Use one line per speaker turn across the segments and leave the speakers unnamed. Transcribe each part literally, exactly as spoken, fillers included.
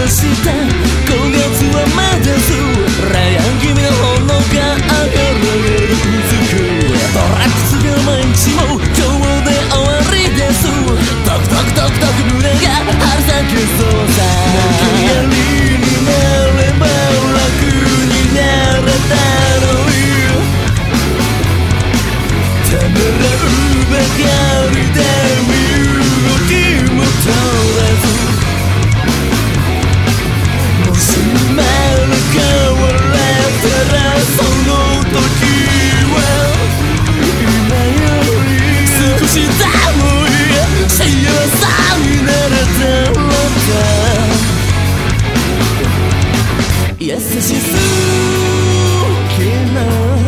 したごがつはまだそうライアン気味の炎が上がるつくトラックスが毎日も今日で終わりですドクドクドクドク胸が張り裂けそうさ投げやりになれば楽になれたのにためらうばかりで身動きも取らずもし生まれ変われたらその時は今より少しでも幸せになれたら優しすぎな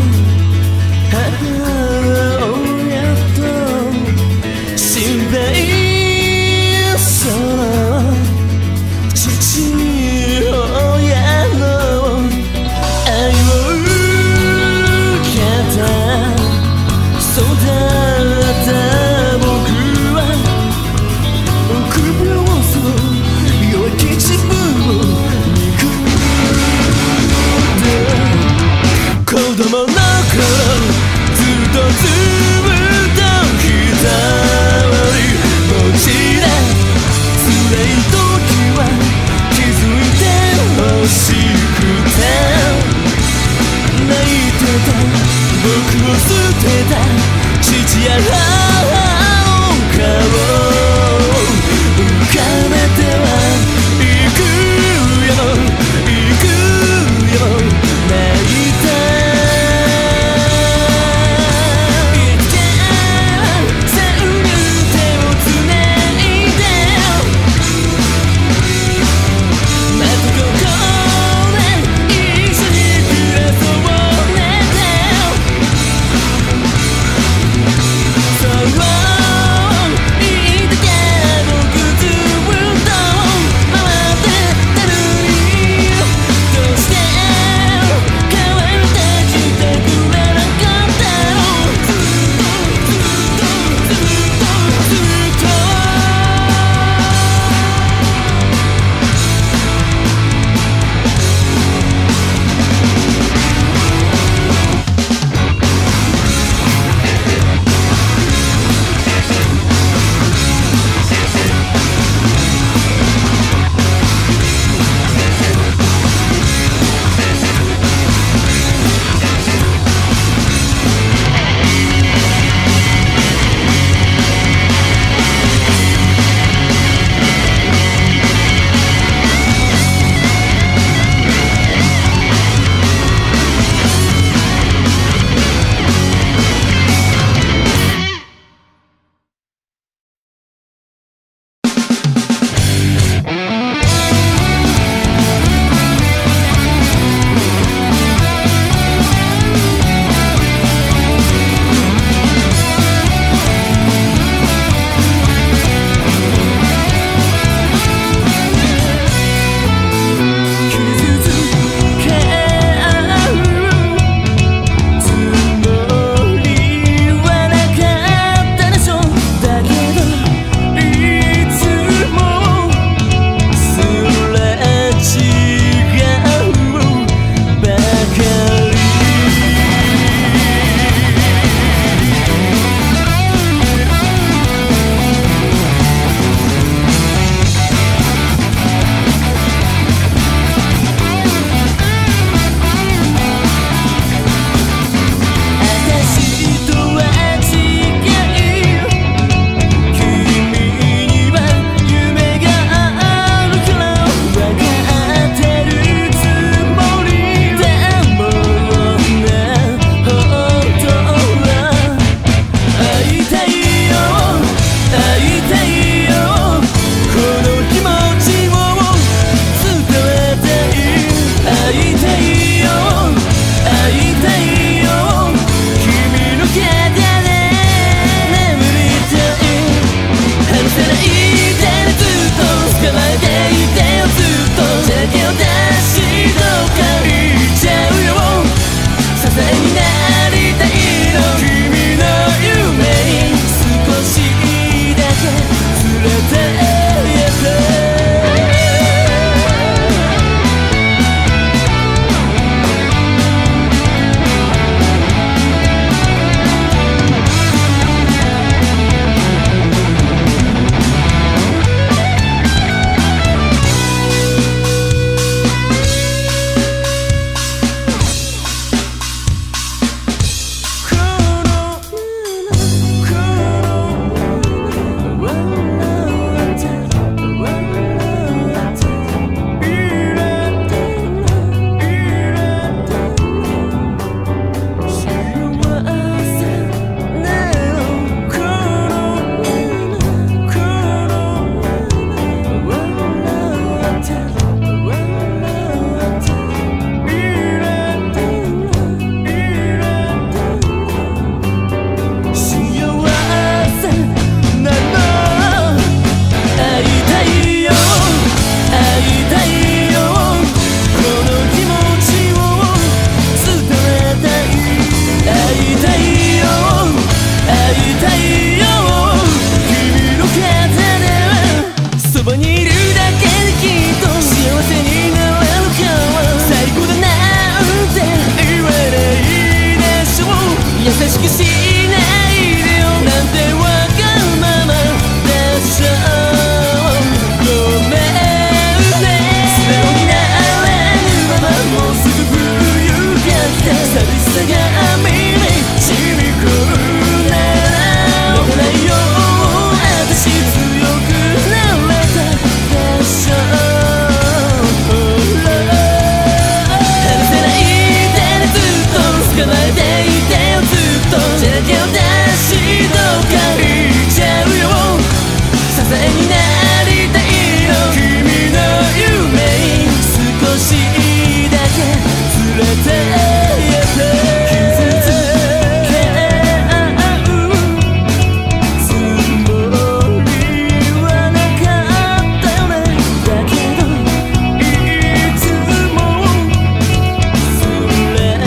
母親と信頼その父親の愛を受けた育った僕は臆病そう弱き自分を憎んだ子供の頃ずっとずっとひたわり落ちだ辛い時は気づいてほしくて泣いてた僕を捨てた父や母の顔浮かべてはいくよいくよ泣いたいつかさうに手をつないでまたここで一緒に暮らそうねそう識しないでよなんてわがままでしょう。ごめんね素直になれぬままもうすぐ冬が来て寂しさが網に染み込むなら泣かないよ私強くなれたでしょう。離せないでねずっと捕まえていてよずっと手だけを出しどっか行っちゃうよ支えになりたいの君の夢に少しだけ連れてやって傷つけ合うつもりはなかったよねだけどいつもすれ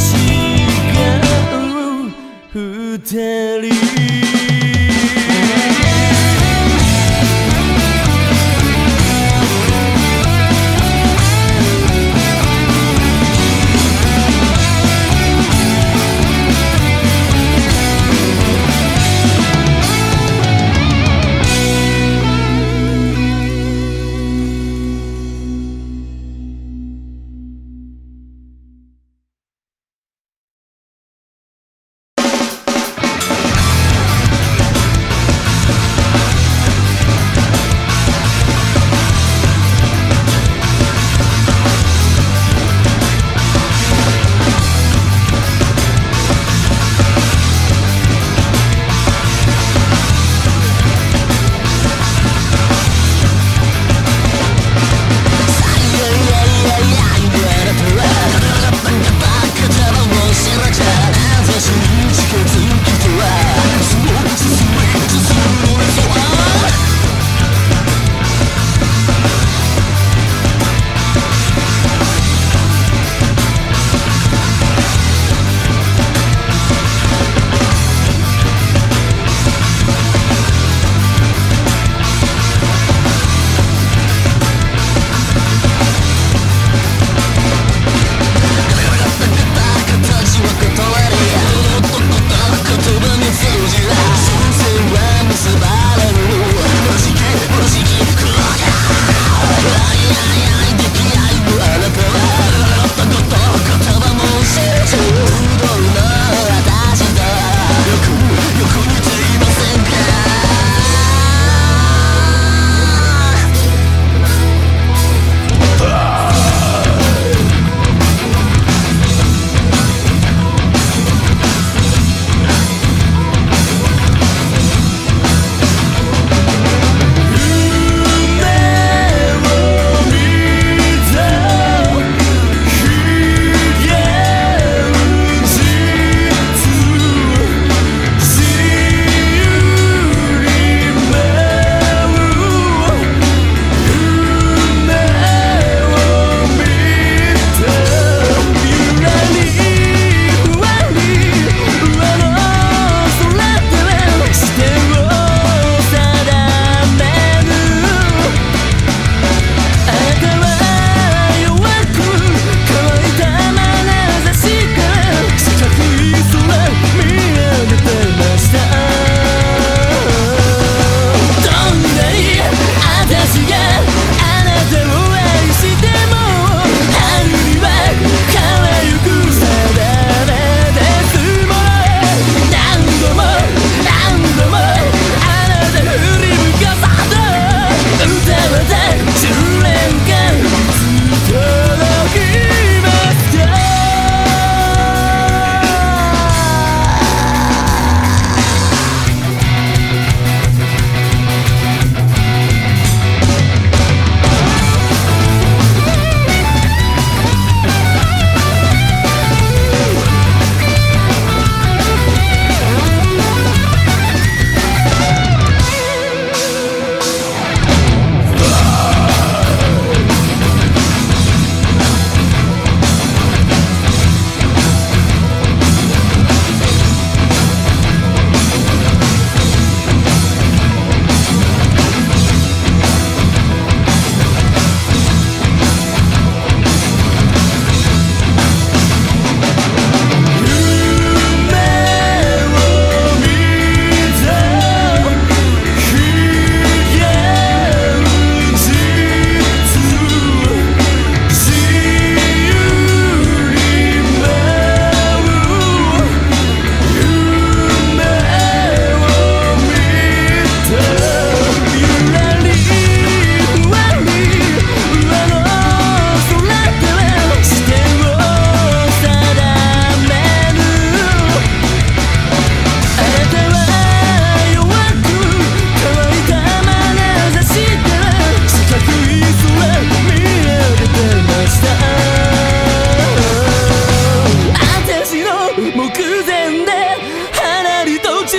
違う二人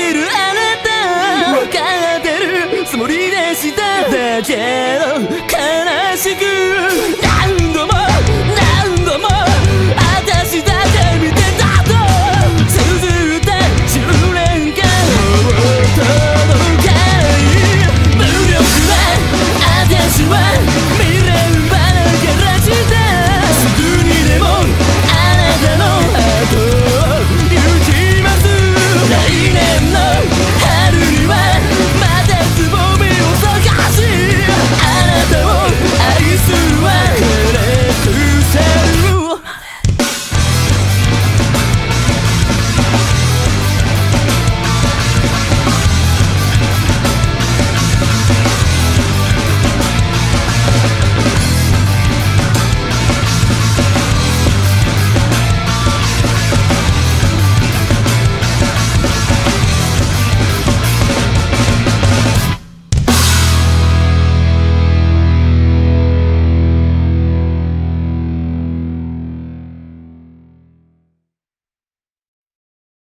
るあなた分かってるつもりでしただけど